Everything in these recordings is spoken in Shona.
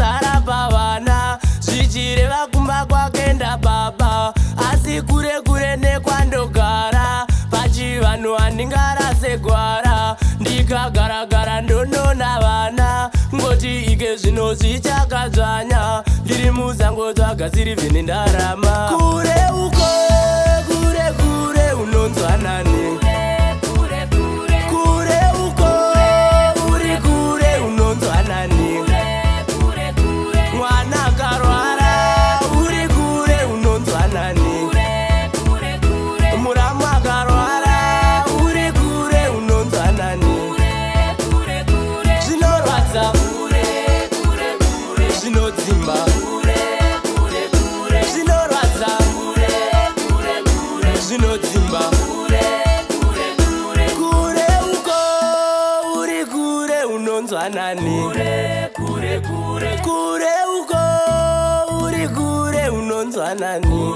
ndakasara pavana zvichireva kumba kwakenda baba asi kure kure nekwandogara pachivanhu handingarase gwara ndikagaragara ndonona vana ngoti ike zvino zvichakadzvanya ndiri muzango dzagadziri vhene ndarama kure uko kure kure unonzwa nani kure uko uri kure unonzwa nani mwana akarwara uri kure unonzwa nani muramu akarwara uri kure unonzwa nani zvinorwadza zvinodzimba zvinorwadza zvinodzimba kure uko uri kure unonzwa nani kure uko uri kure unonzwa nani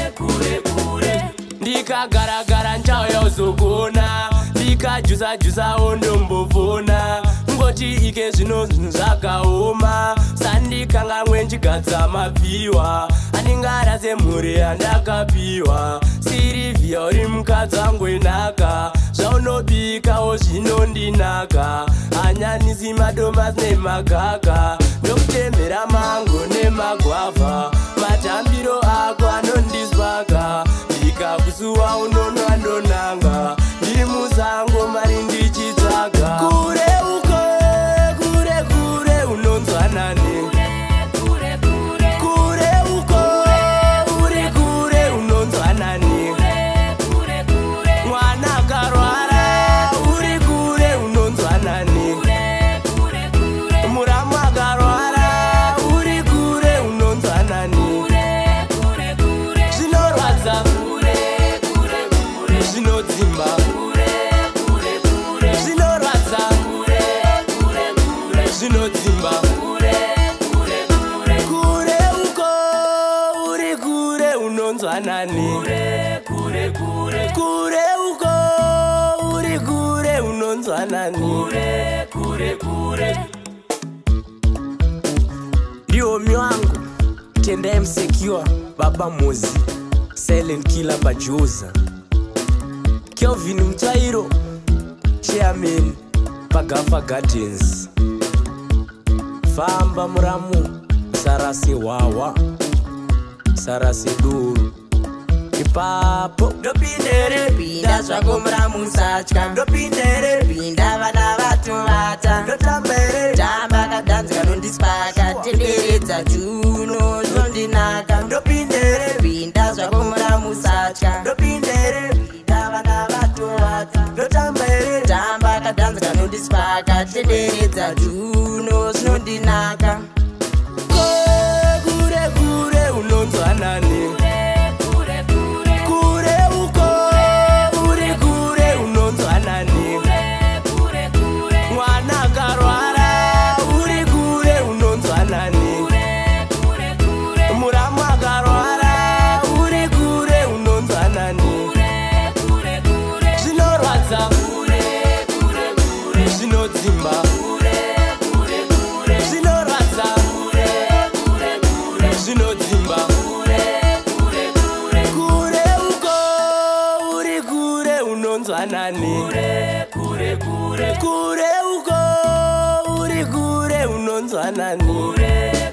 ndikagaragara nchauya uzogona ndikajusa ndombovona ngoti ike zvino zvinhu zvakaoma sandikanga mwenjigadza mapiwa andingarase mhuri yandakapiwa sirivhiya uri mukadzi wangoinaka zvaunobikawo zvinondinaka hanyanisi madomasi nemagaka ndokutembera mango nemagwavha matambiro ako anondiswaka ndikakusuwa unonwa ndonanga ndiri musango mari ndichitsvaga kure uko kure kure unonzwa nani kure uko uri kure unonzwa nani mwana akarwara uri kure unonzwa nani muramu akarwara uri kure unonzwa nani zvinorwadza zvinodzimba zvinorwadza zvinodzimba kure uko uri kure unonzwa nani kure uko uri kure unonzwa nani ndiomi wangu tenda msecure baba mozi silent killer bajoza Kelvin Mtairo chairman Pagafa Gardens famba muramu sarase wawa sarase duru ipapo ndopindere pinda zvako muramu satya ndopindere pinda vana vatovata ndotambere tamba kadhanzika nondispaka tenderedza juno zvondinaka ndopindere pinda zvako muramu satya ndopindere pinda vana vatovata ndotambere tamba kadhanzika nondispaka tenderedza juno zvinondinaka kure kure unonzwa nani mwana akarwara uri kure unonzwa nani muramu akarwara uri kure unonzwa nani zvinorwadza zvinodzimba zvinorwadza zvinodzimba kure uko uri kure unonzwa nani kure uko uri kure unonzwa nani